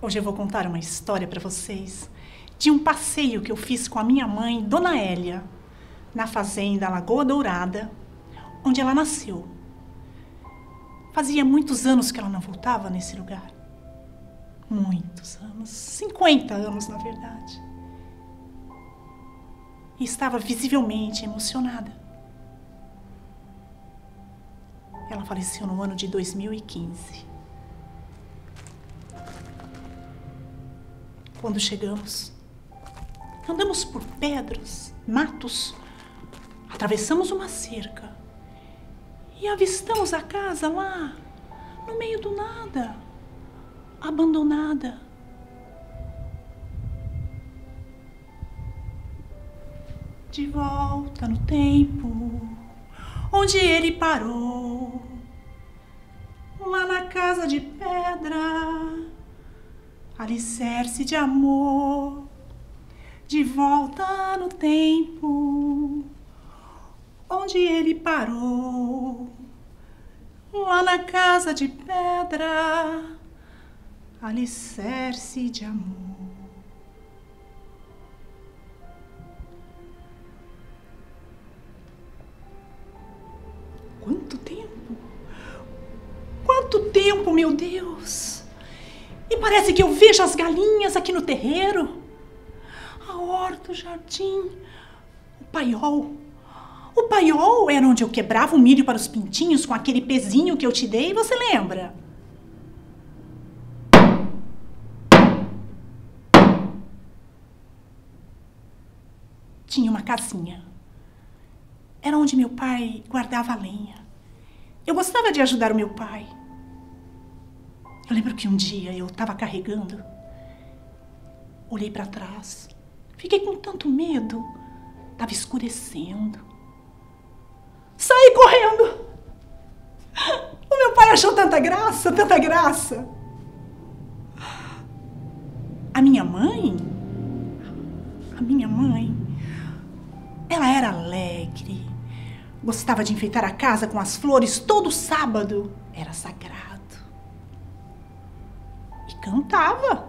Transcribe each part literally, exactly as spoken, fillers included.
Hoje eu vou contar uma história para vocês de um passeio que eu fiz com a minha mãe, Dona Hélia, na fazenda Lagoa Dourada, onde ela nasceu. Fazia muitos anos que ela não voltava nesse lugar. Muitos anos, cinquenta anos na verdade. E estava visivelmente emocionada. Ela faleceu no ano de dois mil e quinze. Quando chegamos, andamos por pedras, matos, atravessamos uma cerca e avistamos a casa lá, no meio do nada, abandonada. De volta no tempo, onde ele parou, lá na casa de pedra, alicerce de amor. De volta no tempo, onde ele parou, lá na casa de pedra, alicerce de amor. Quanto tempo? Quanto tempo, meu Deus! E parece que eu vejo as galinhas aqui no terreiro, a horta, o jardim, o paiol. O paiol era onde eu quebrava o milho para os pintinhos com aquele pezinho que eu te dei, você lembra? Tinha uma casinha. Era onde meu pai guardava a lenha. Eu gostava de ajudar o meu pai. Eu lembro que um dia eu estava carregando, olhei para trás, fiquei com tanto medo, estava escurecendo. Saí correndo. O meu pai achou tanta graça, tanta graça. A minha mãe, a minha mãe, ela era alegre, gostava de enfeitar a casa com as flores todo sábado, era sagrado. E cantava.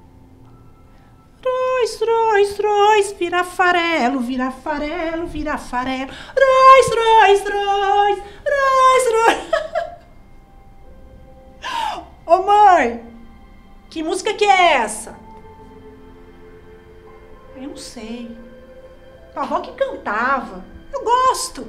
Rois, rois, rois, vira farelo, vira farelo, vira farelo. Rois, rois, rois, rois, rois. Ô mãe, que música que é essa? Eu não sei. Tua avó que cantava. Eu gosto.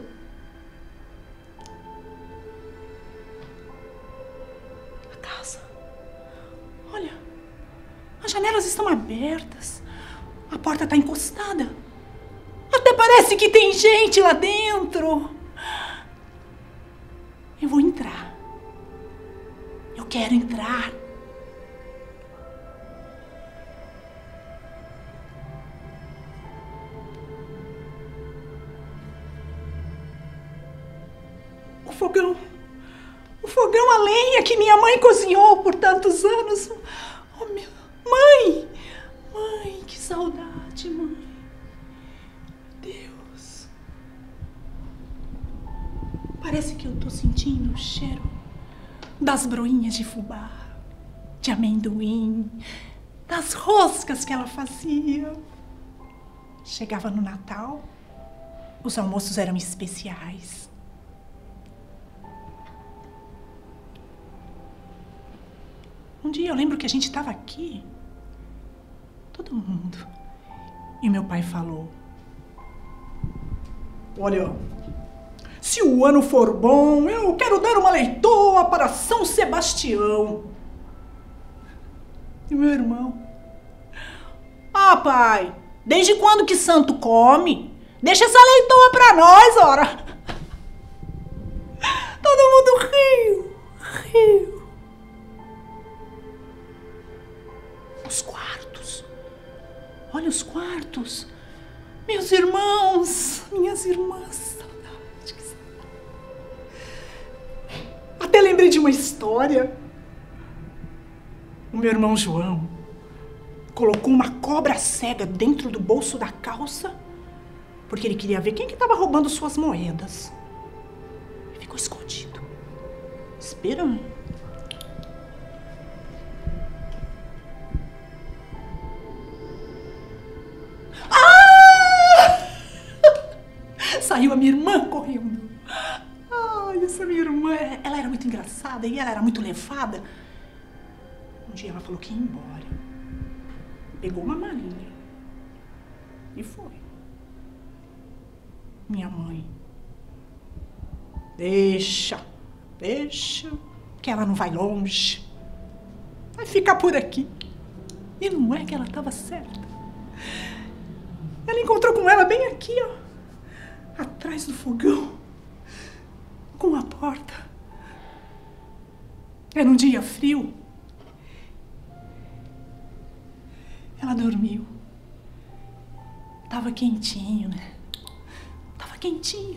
A casa. Olha, as janelas estão abertas. A porta está encostada. Até parece que tem gente lá dentro. Eu vou entrar. Eu quero entrar. O fogão. O fogão a lenha que minha mãe cozinhou por tantos anos. Oh, meu... Mãe! Mãe, que saudade, mãe. Deus. Parece que eu tô sentindo o cheiro das broinhas de fubá, de amendoim, das roscas que ela fazia. Chegava no Natal, os almoços eram especiais. Um dia eu lembro que a gente estava aqui, todo mundo, e meu pai falou: olha, se o ano for bom, eu quero dar uma leitoa para São Sebastião. E meu irmão: ah, pai, desde quando que santo come? Deixa essa leitoa para nós, ora. Todo mundo riu, riu. Os quartos. Olha os quartos. Meus irmãos, minhas irmãs. Saudade, que saudade. Até lembrei de uma história. O meu irmão João colocou uma cobra cega dentro do bolso da calça porque ele queria ver quem que estava roubando suas moedas. Ficou escondido, esperando. saiu a minha irmã correndo. Ai, essa minha irmã, ela era muito engraçada e ela era muito levada. Um dia ela falou que ia embora. Pegou uma malinha e foi. Minha mãe, deixa, deixa, que ela não vai longe. Vai ficar por aqui. E não é que ela estava certa. Ela encontrou com ela bem aqui, ó, atrás do fogão, com a porta. Era um dia frio. Ela dormiu. Tava quentinho, né? Tava quentinho.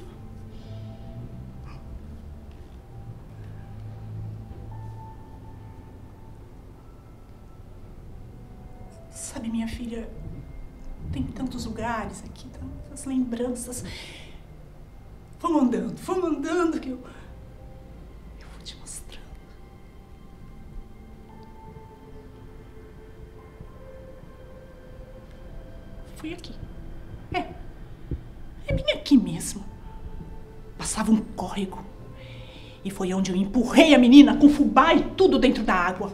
Sabe, minha filha, tem tantos lugares aqui, tantas lembranças. Vamos andando, vamos andando que eu... Eu vou te mostrando. Foi aqui. É. É bem aqui mesmo. Passava um córrego. E foi onde eu empurrei a menina com fubá e tudo dentro da água.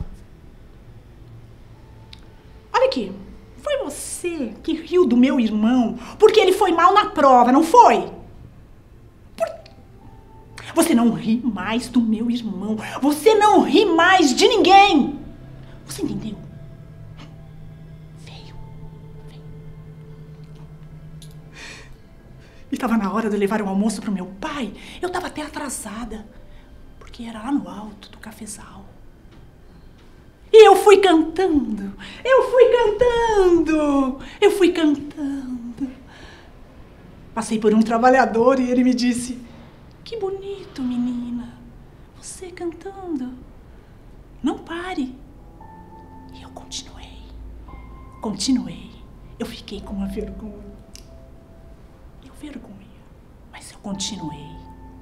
Olha aqui. Foi você que riu do meu irmão porque ele foi mal na prova, não foi? Por... Você não ri mais do meu irmão. Você não ri mais de ninguém. Você entendeu? Veio. Veio. E estava na hora de levar o almoço para o meu pai. Eu estava até atrasada. Porque era lá no alto do cafezal. E eu fui cantando, eu fui cantando, eu fui cantando. Passei por um trabalhador e ele me disse, que bonito, menina, você cantando, não pare. E eu continuei, continuei. Eu fiquei com uma vergonha, eu vergonha, mas eu continuei.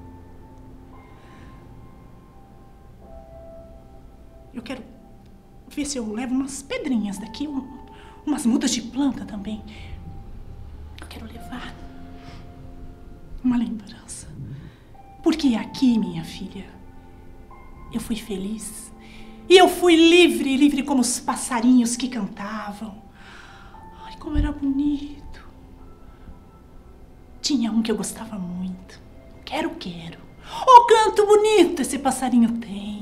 Eu quero ver se eu levo umas pedrinhas daqui, um, umas mudas de planta também. Eu quero levar uma lembrança. Porque aqui, minha filha, eu fui feliz. E eu fui livre, livre como os passarinhos que cantavam. Ai, como era bonito. Tinha um que eu gostava muito. Quero, quero. Oh, canto bonito esse passarinho tem.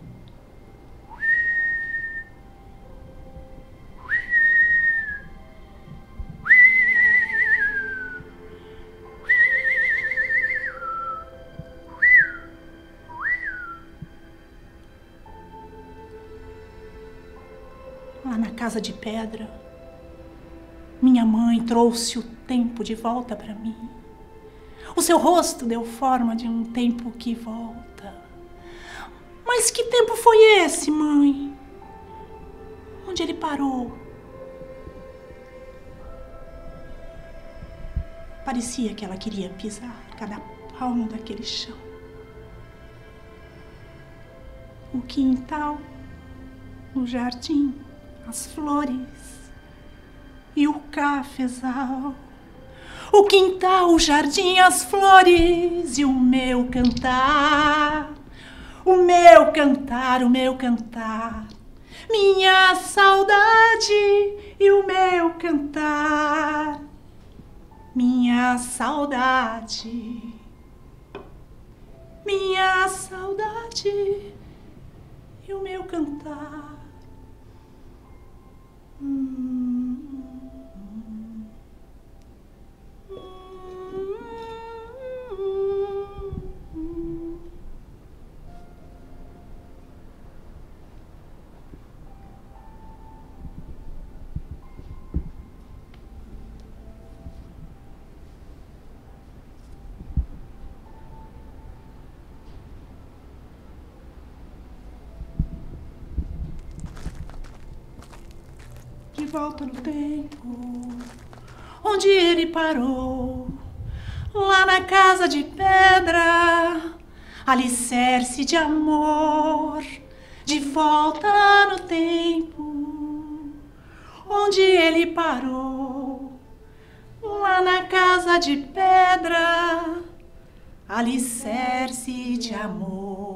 Lá na casa de pedra, minha mãe trouxe o tempo de volta para mim. O seu rosto deu forma de um tempo que volta. Mas que tempo foi esse, mãe? Onde ele parou? Parecia que ela queria pisar cada palmo daquele chão. O quintal, o jardim, as flores e o cafezal. O quintal, o jardim, as flores e o meu cantar. O meu cantar, o meu cantar. Minha saudade e o meu cantar. Minha saudade. Minha saudade e o meu cantar. Hum, hum, hum. De volta no tempo, onde ele parou, lá na casa de pedra, alicerce de amor. De volta no tempo, onde ele parou, lá na casa casa de pedra, alicerce de amor.